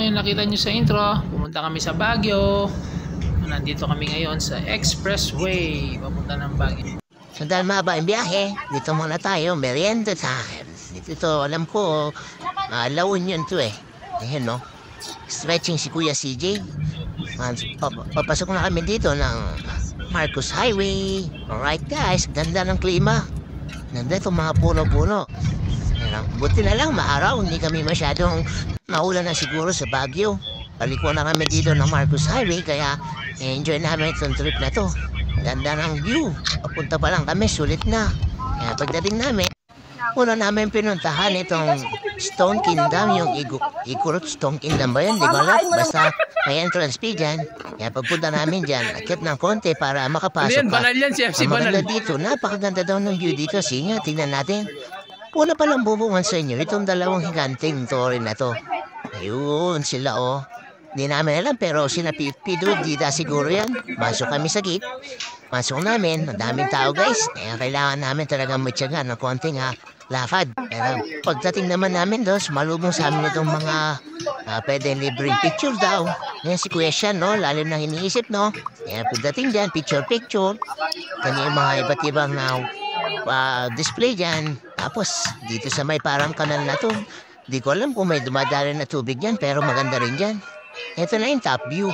yung nakita nyo sa intro, pumunta kami sa Baguio. Nandito kami ngayon sa Expressway, papunta ng Baguio. So dahil mahaba yung biyahe, dito muna tayo, merienda time. Dito, alam ko, La Union to eh. Ayan no, stretching si Kuya CJ. Papasok na kami dito ng Marcos Highway. Alright guys, ganda ng klima. Ganda itong mga puno-puno. Buti na lang maaraw, hindi kami masyadong maulan na siguro sa Baguio. Paliko na kami dito ng Marcos Highway, kaya enjoy namin itong trip na to. Ganda ng view. Papunta pa lang kami, sulit na. Kaya pagdating namin, una namin pinuntahan itong Stone Kingdom, yung Igorot Stone Kingdom ba yun? Di ko alam. Basta may entrance fee dyan. Kaya pagpunta namin dyan, akit ng konti para makapasok ka. Banal yan, si FC Banal. Maganda dito, napakaganda daw ng view dito. Sige, tingnan natin. Una pa lang bubungan sa inyo, itong dalawang higanting tore na to. Ayun, sila oh. Hindi namin alam, pero sila Pidudida siguro yan. Masok kami sa gate. Masok namin, madaming tao guys. Kaya kailangan namin talagang matyaga ng konting lakad. Pero pagdating naman namin doon, malubong sa amin itong mga pwedeng libreng picture daw. Yan si Kuya Sean, no? Lalim na iniisip, no? Kaya pagdating dyan, picture-picture. Kanya yung mga iba't ibang display dyan. Tapos, dito sa may parang kanal na to. Di ko alam kung may dumadali na tubig dyan, pero maganda rin dyan. Ito na yung top view.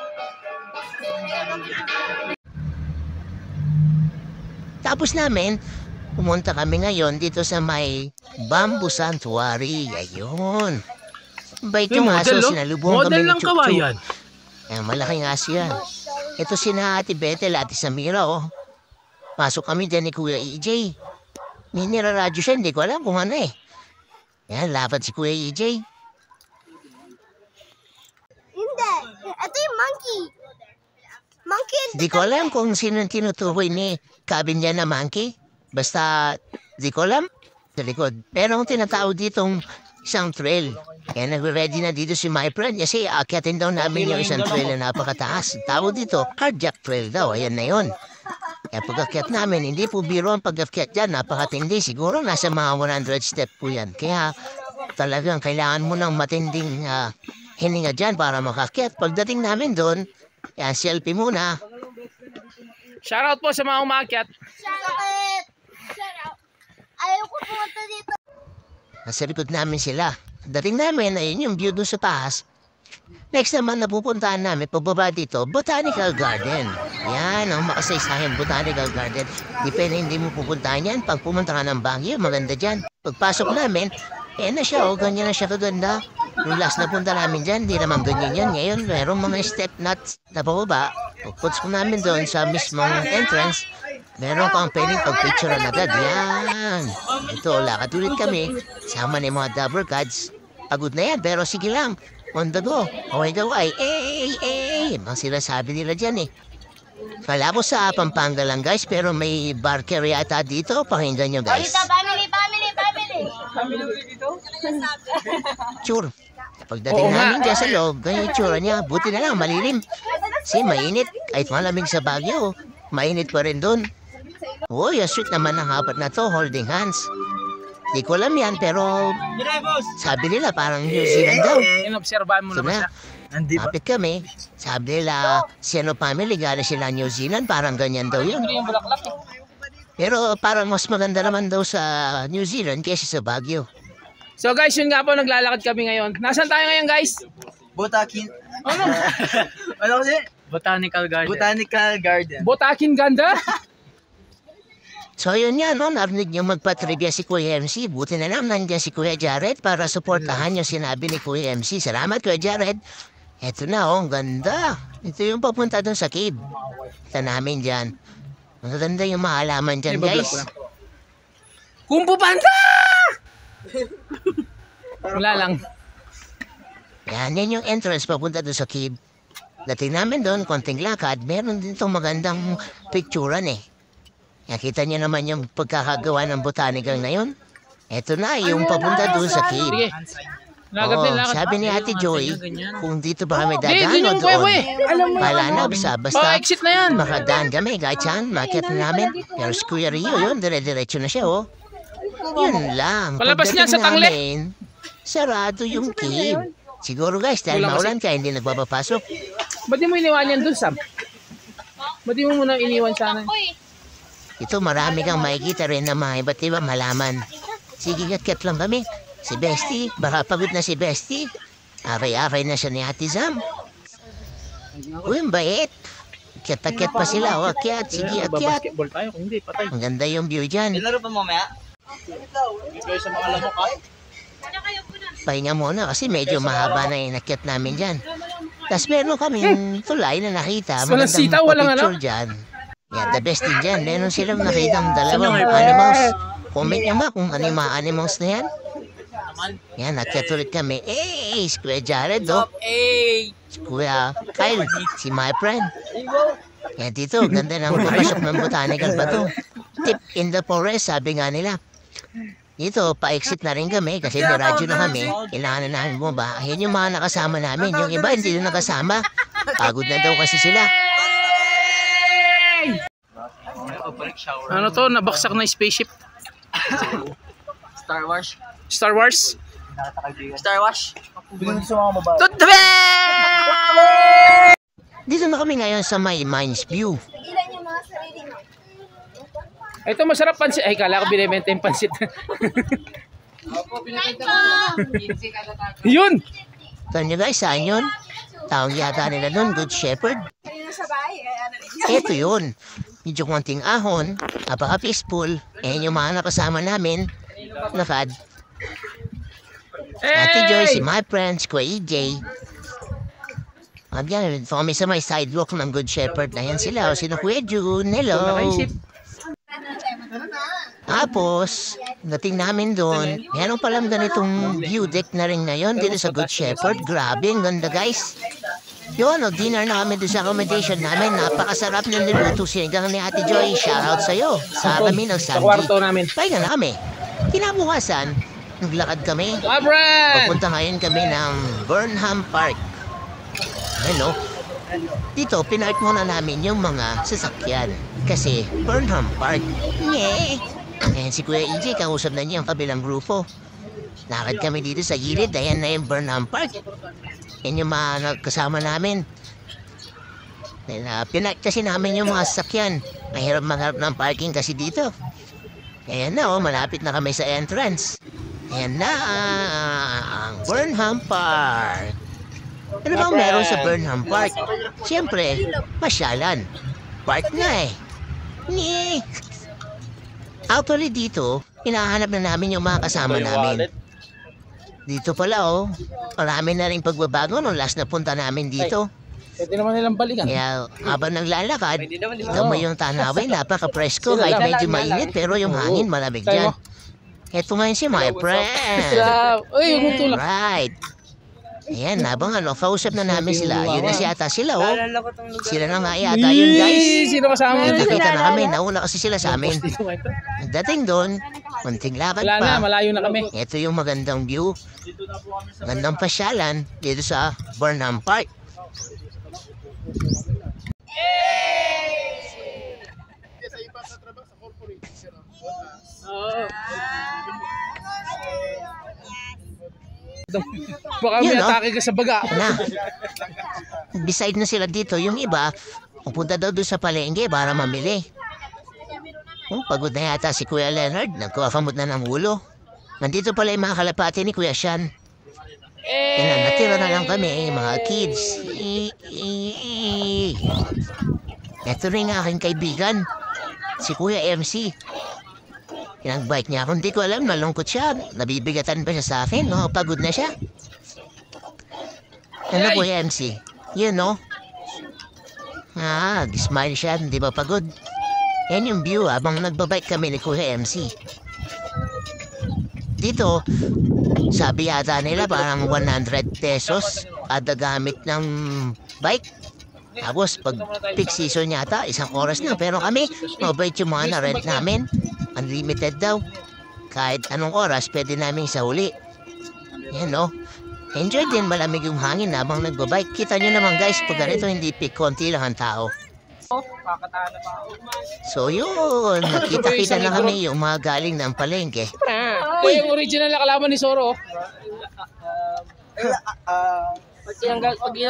Tapos namin, pumunta kami ngayon dito sa may Bamboo Sanctuary. Ayun. Bait yung aso, sinalubong kami ng Chuk-Chuk. Malaking aso yan. Ito sina Ate Bethel, Ate Samira, oh. Pasok kami dyan ni Kuya EJ. Niraradyo siya, hindi ko alam kung ano eh. Yan, lapad si Kuya EJ. Hindi. Ito yung monkey. Monkey. Di ko alam kung sino tinutukoy ni cabin niya na monkey. Basta, di ko alam. Sa likod. Pero ang tinatawag ditong isang trail. Kaya nag-ready na dito si my friend. Kasi akyatin daw namin yung isang trail na napakataas. Tawag dito, cardiac trail daw. Ayan na yun. Kaya pag-akyat namin, hindi po biro ang pag-akyat dyan. Napakatindi. Siguro nasa mga 100 step po yan. Kaya talagang kailangan mo ng matinding hininga dyan para makakyat. Pagdating namin doon, yan, selfie muna. Shoutout po sa mga umakyat. Shoutout. Ayaw ko pumunta dito. Nasa likod namin sila. Dating namin, ayun yung view doon sa taas. Next naman na pupuntahan namin, pababa dito, Botanical Garden. Yan, ang makasaysayan Botanical Garden. Depende hindi mo pupuntahan yan. Pag pumunta ka ng Baguio, maganda dyan. Pagpasok namin, na siya, oh, ganyan na siya kaganda. Yung last na punta namin dyan, di naman ganyan yan. Ngayon, mayroong mga step nuts na pababa. Pagputs ko namin doon sa mismong entrance, meron kang pwedeng pag-picture na agad. Yan. Ito, lakad ulit kami. Sama ni mga double cards. Pagod na yan, pero sige lang. On the go. Okay daw ay, mga sinasabi nila dyan eh. Kala ko sa Pampanga lang guys, pero may barker yata dito. Pakinggan nyo guys. Family. Family dito? Sure. Pagdating namin dyan sa loob, ganyan yung tsura niya. Buti na lang, malilim. Kasi mainit. Kahit malamig sa Baguio, mainit pa rin doon. Uy, sweet naman ang hapat na to, holding hands. Di ko alam yan, pero sabi nila parang New Zealand daw. Inobserbahan mo naman siya. Kapit kami, sabi nila, Siano family, gano'n sila New Zealand, parang ganyan daw yun. Pero parang mas maganda naman daw sa New Zealand kaysa sa Baguio. So guys, yun nga po, naglalakad kami ngayon. Nasaan tayo ngayon guys? Ano kasi? Botanical Garden. Botakin ganda? So yun yan, no? Narinig niyo magpatrivia si Kuya MC. Buti na lang nandiyan si Kuya Jared para suportahan yung sinabi ni Kuya MC. Salamat Kuya Jared. Eto na, oh, ang ganda. Ito yung papunta doon sa cave. Ito namin dyan. Maganda yung mahalaman dyan, guys. Kung Panda! Wala lang. Yan yung entrance papunta doon sa cave. Dating namin doon, konting lakad, meron din itong magandang picturean eh. Nakita niyo naman yung pagkakagawa ng botanical na yun. Eto na, yung papunta doon sa cave. Sabi ni Ate Joy, kung dito ba kami dadaan o doon. Wala na, basta exit na yan. Makadaan kami, kahit saan, makita namin. Pero si Kuya Rio yun, dire-diretso na siya, oh. Yun lang. Palabas niya sa tangle. Sarado yung cave. Siguro guys, dahil Wala kasi- maulan kaya hindi nagpapapasok. Ba't di mo iniwan yan dun, Sam? Ba't di mo muna iniwan sana? Ito marami kang makikita rin na mga iba't ibang halaman. Sige, kat lang kami. Si Bestie, baka pagod na si Bestie. Aray-aray na siya ni Ate Sam. Uy, ang bait. Akyat-akyat pa sila. O, akyat. Sige, akyat. Basketball tayo, kung hindi, patay. Ang ganda yung view dyan. Ilaro pa mamaya? Kayo sa mga lamok ha? Pahinga muna kasi medyo mahaba na yung akyat namin dyan. Tapos meron kaming tulay na nakita. Walang sitaw, walang picture dyan. Yeah, the best din dyan. Meron silang nakitang dalawang animals. Comment nyo ba kung ano yung mga animals na yan? Yan, akyat ulit kami. Eh, si Kuya Jared, oh. Si Kuya Kyle, si my friend. Yan dito, ganda ng papasok ng botanical ba to? Tip in the forest, sabi nga nila. Dito, pa-exit na rin kami kasi may radyo na kami. Kailangan na namin bumaba. Ayan yung mga nakasama namin. Yung iba hindi na nakasama. Pagod na daw kasi sila. Ano to? Nabaksak na spaceship. Star Wars. Star Wars? Star Wars. Bigyan sa mga mababa. Tutbe! Dito na kami ngayon sa may Mines View. Ilan yung mga sarili mo? Ito masarap pansit. Ay, kala ko binibenta yung pansit. Yun! Ito nyo guys, saan yun? Taong yata nila nun, Good Shepherd. Ito yun. Medyo konting ahon, napaka-peaceful. Ayan yung mga nakasama namin. Nakad. Ate Joy, si my friends, Kuya EJ. Yan, kami sa may sidewalk ng Good Shepherd. Ayan sila, o sino Kuya June, hello. Nakaisip. Tapos, dating namin doon, meron palang ganitong view deck na rin ngayon dito sa Good Shepherd. Grabe, ang ganda guys. Yun, dinner na kami doon sa accommodation namin. Napakasarap ng niluto sinigang ni Ate Joy. Shoutout sa'yo. Sa kami ng Sa Sandy. kwarto namin. Pahinga na kami. Kinabukasan, naglakad kami. Brad! Papunta ngayon kami ng Burnham Park. Ano? Dito, pinark muna namin yung mga sasakyan. Kasi, Burnham Park. Nye! Ayan si Kuya EJ, kausap na niya ang kabilang grupo. Lakad kami dito sa gilid, ayan na yung Burnham Park. Yan yung mga kasama namin. Pinark kasi namin yung mga sasakyan. Mahirap magharap ng parking kasi dito. Ayan na, malapit na kami sa entrance. Ayan na ang Burnham Park. Ano bang meron sa Burnham Park? Siyempre, pasyalan. Park na eh. Ni. Actually dito, hinahanap na namin yung mga kasama namin. Dito pala marami na rin pagbabago nung last na punta namin dito. Pwede naman nilang balikan. Kaya habang naglalakad, ito mo yung tanawin, napaka-presko. Kahit medyo mainit, pero yung hangin malamig dyan. Ito ngayon si my friend. Uy, huwag tulak. Right. Ayan, habang kausap na namin sila. Yun na yata sila, Sila na nga yata yun, guys. Sino kasama mo? Nakita na kami, nauna kasi sila sa amin. Dating doon, munting lakad Wala na, pa. malayo na kami. Ito yung magandang view. Gandang pasyalan dito sa Burnham Park. Baka may atake ka sa baga. Na. Beside na sila dito, yung iba, pupunta daw doon sa palengke para mamili. Pagod na yata si Kuya Leonard, nagkakamot na ng ulo. Nandito pala yung mga kalapati ni Kuya Sean. Natira na lang kami, mga kids. Ito rin ang aking kaibigan, si Kuya MC. Pinagbike niya ako, hindi ko alam, nalungkot siya. Nabibigatan pa siya sa akin, pagod na siya. Ano Kuya MC? Yun, smile siya, hindi ba pagod? Yan yung view habang nagbabike kami ni Kuya MC. Dito, sabi yata nila parang 100 pesos kada gamit ng bike. Tapos pag peak season yata, 1 oras na. Pero kami, mabait yung mga na-rent namin. Unlimited daw. Kahit anong oras, pwede namin sa huli. Yan Enjoy din, malamig yung hangin habang nagbabike. Kita nyo naman guys, pag ganito hindi peak, konti lang ang tao. So yun, nakita-kita na kami yung mga galing ng palengke. Yung original na kalaban ni Soro. Pag tinanggal,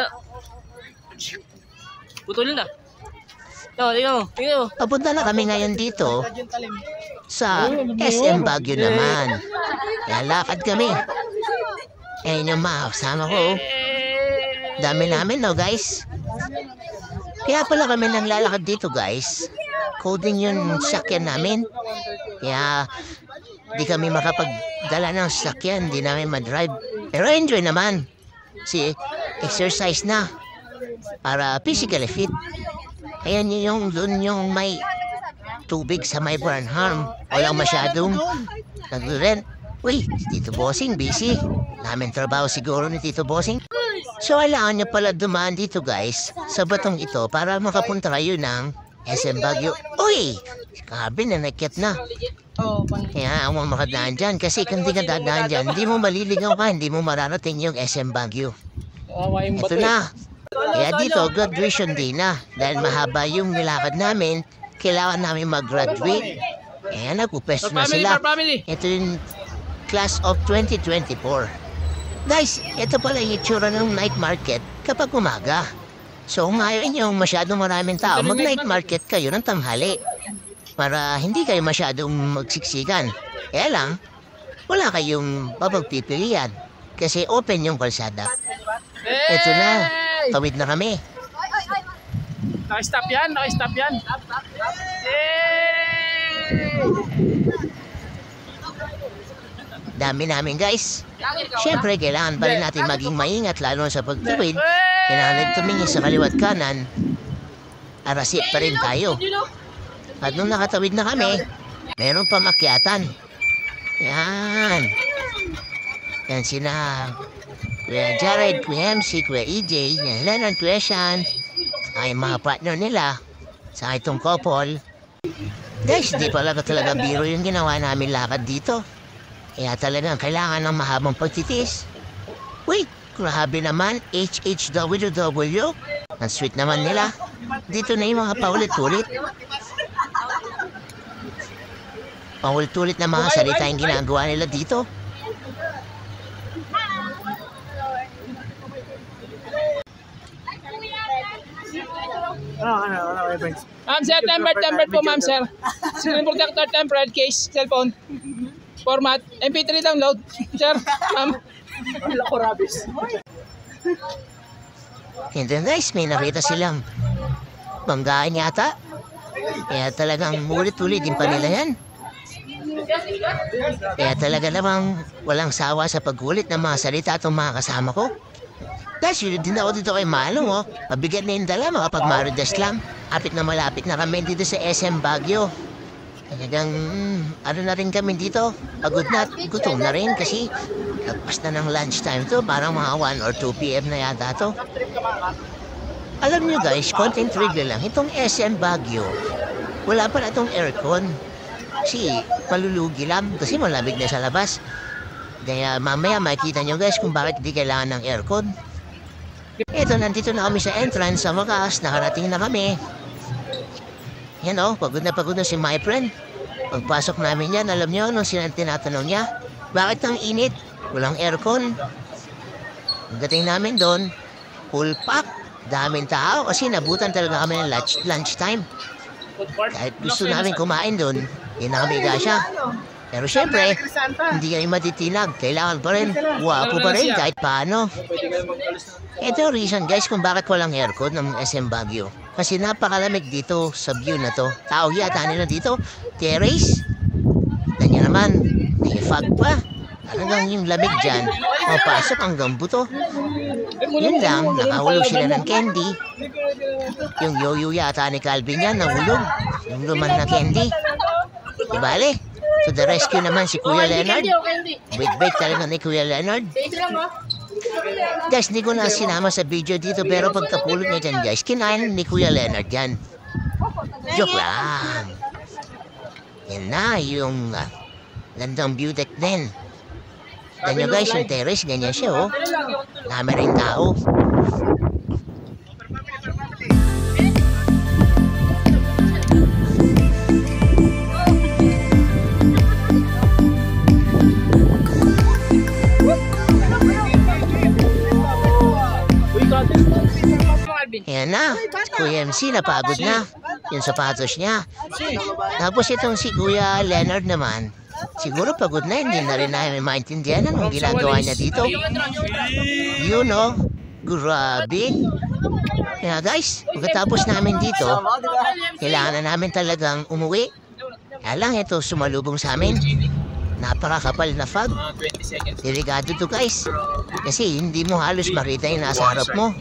putulin na. Tingnan mo. Papunta na kami ngayon dito sa SM Baguio naman. Kaya lakad kami. Ayun yung mga kasama ko. Dami namin, no guys? Kaya pala kami nang lalakad dito, guys. Coding yung sakyan namin. Kaya di kami makapagdala ng sakyan. Di namin madrive. Pero enjoy naman. Kasi exercise na. Para physically fit. Ayan yung doon yung may tubig sa may Burnham. Walang masyadong nag-rent. Uy, Tito Bossing, busy. Namin trabaho siguro ni Tito Bossing. So, kailangan nyo pala dumaan dito, guys, sa batong ito para makapunta kayo ng SM Baguio. Uy! Grabe na, nakyat na. Kaya ang makadaan dyan. Kasi kung di ka dadaan dyan, hindi mo maliligaw ka, hindi mo mararating yung SM Baguio. Ito na. Kaya dito, graduation day na. Dahil mahaba yung nilakad namin, kailangan namin mag-graduate. Kaya nagpupesto na sila. Ito yung class of 2024. Guys, ito pala yung itsura ng night market kapag umaga. So ngayon yung masyadong maraming tao, mag-night market kayo ng tanghali. Para hindi kayo masyadong magsiksikan. Kaya lang, wala kayong papagpipilian. Kasi open yung kalsada. Ito na. Tawid na kami. Naka-stop yan. Dami namin, guys. Siyempre, kailangan pa rin natin maging maingat lalo sa pagtuwid. Kailangan tumingin sa kaliwat kanan. Arasit pa rin tayo. At nung nakatawid na kami, meron pa makyatan. Yan. Yan sina Kuya Jared, Kuya MC, Kuya EJ, Kuya Leonard, Kuya Sean, ay mga partner nila sa itong couple. Guys, di pala talaga biro yung ginawa namin lakad dito. Kaya talagang kailangan ng mahabang pagtitis. Wait, grabe naman, HHWW. Ang sweet naman nila. Dito na yung mga paulit-ulit. Paulit-ulit na mga salita yung ginagawa nila dito. Ma'am sir, tempered po ma'am sir. Screen protector, tempered case, cellphone. Format, MP3 download. Sir, ma'am. Lako rabis. And then guys, may nakita silang banggaan yata. Kaya talagang ulit-ulit din pa nila yan. Kaya talaga namang walang sawa sa paggulit ng mga salita itong mga kasama ko. Dahil din ako dito kay Malong, oh. Mabigat na yung dala, makapag maridas lang. Apit na malapit na kami dito sa SM Baguio. Talagang, ano na rin kami dito. Pagod na, gutom na rin kasi lagpas na ng lunchtime to. Parang mga 1 or 2 p.m. na yata to. Alam nyo guys, content trivia lang. Itong SM Baguio, wala pala itong aircon. Kasi malulugi lang kasi malamig na sa labas. Kaya mamaya makikita nyo guys kung bakit di kailangan ng aircon. Ito, nandito na kami sa entrance. Sa wakas, nakarating na kami. Yan o, pagod na si my friend. Pagpasok namin yan, alam nyo, nung tinatanong niya, bakit ang init? Walang aircon. Pagdating namin doon, full pack. Daming tao kasi nabutan talaga kami ng lunchtime. Kahit gusto namin kumain doon, hindi na kami gasya. Pero syempre, hindi kayo matitinag. Kailangan pa rin. Wapo pa rin kahit paano. Ito yung reason guys kung bakit walang aircon ng SM Baguio. Kasi napakalamig dito sa view na to. Tao yata nila dito. Terrace. Ganyan naman. May fog pa. Talagang yung lamig dyan. Mapasok hanggang buto. Yun lang. Nakahulog sila ng candy. Yung yoyo yata ni Calvin yan. Nahulog. Yung luman na candy. Ibale. To the rescue naman si Kuya Leonard. Wait talaga ni Kuya Leonard. Guys, hindi ko na sinama sa video dito pero pagkapulot niya dyan guys, kinain ni Kuya Leonard yan. Joke lang. Yan na yung landang view deck din. Ganyan guys, yung terrace, ganyan siya oh. Dami rin tao. na. Kuya MC napagod na. Yung sapatos niya. Tapos itong si Kuya Leonard naman. Siguro pagod na, hindi na rin namin maintindihan anong ginagawa niya dito. You know, grabe. Kaya guys, pagkatapos namin dito, kailangan na namin talagang umuwi. Kaya lang ito, sumalubong sa amin. Napakakapal na fog. Delikado to guys. Kasi hindi mo halos makita yung nasa harap mo.